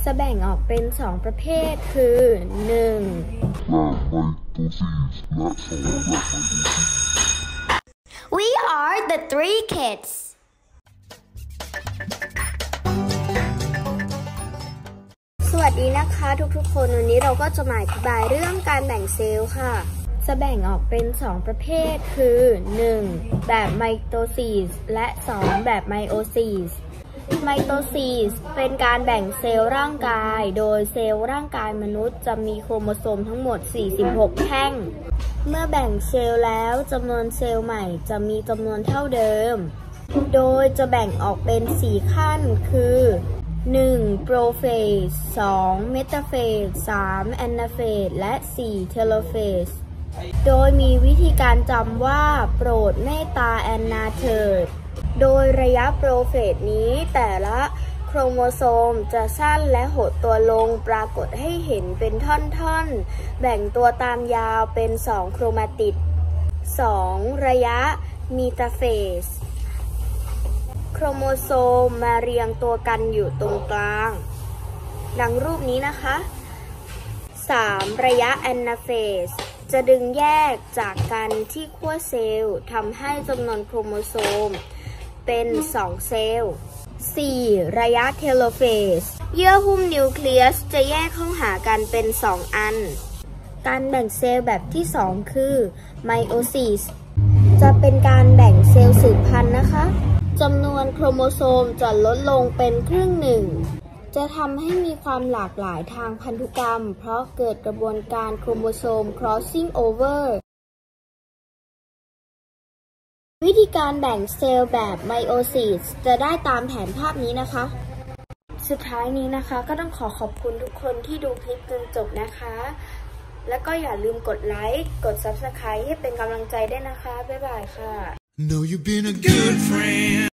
จะแบ่งออกเป็น2ประเภทคือ 1. We are the three kids. สวัสดีนะคะทุกๆคนวันนี้เราก็จะมาอธิบายเรื่องการแบ่งเซลล์ค่ะจะแบ่งออกเป็น2ประเภทคือ 1. แบบไมโตซิสและ 2. แบบไมโอซิสไมโตซิสเป็นการแบ่งเซลล์ร่างกายโดยเซลล์ร่างกายมนุษย์จะมีโครโมโซมทั้งหมด46แท่งเมื่อแบ่งเซลล์แล้วจำนวนเซลล์ใหม่จะมีจำนวนเท่าเดิมโดยจะแบ่งออกเป็น4ขั้นคือ1. โปรเฟส 2. เมตาเฟส 3. แอนาเฟสและ 4. เทโลเฟสโดยมีวิธีการจำว่าโปรดเมตตาแอนนาเถิดโดยระยะโปรเฟสนี้แต่ละโครโมโซมจะสั้นและหดตัวลงปรากฏให้เห็นเป็นท่อนๆแบ่งตัวตามยาวเป็น2โครมาติด 2. ระยะมีตาเฟสโครโมโซมมาเรียงตัวกันอยู่ตรงกลางดังรูปนี้นะคะ 3. ระยะแอนนาเฟสจะดึงแยกจากกันที่ขั้วเซลล์ทำให้จำนวนโครโมโซมเป็น2เซลล์ 4. ระยะเทโลเฟสเยื่อหุ้มนิวเคลียสจะแยกเข้าหากันเป็น2อันการแบ่งเซลล์แบบที่2คือไมโอซิสจะเป็นการแบ่งเซลล์สืบพันธุ์นะคะจำนวนโครโมโซมจะลดลงเป็นครึ่งหนึ่งจะทำให้มีความหลากหลายทางพันธุกรรมเพราะเกิดกระบวนการโครโมโซม crossing over วิธีการแบ่งเซลล์แบบไมโอซิสจะได้ตามแผนภาพนี้นะคะสุดท้ายนี้นะคะก็ต้องขอบคุณทุกคนที่ดูคลิปจนจบนะคะแล้วก็อย่าลืมกดไลค์กด Subscribe ให้เป็นกำลังใจด้วยนะคะบ๊ายบายค่ะ